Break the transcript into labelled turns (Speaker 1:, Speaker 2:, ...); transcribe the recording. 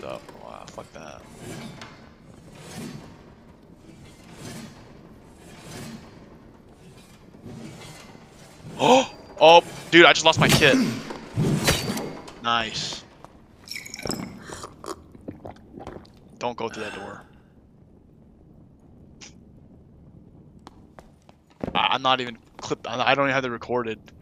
Speaker 1: fucked up. Wow, fuck that. Oh, dude, I just lost my kit. Nice. Don't go through that door. I'm not even clipped. I don't even have it recorded.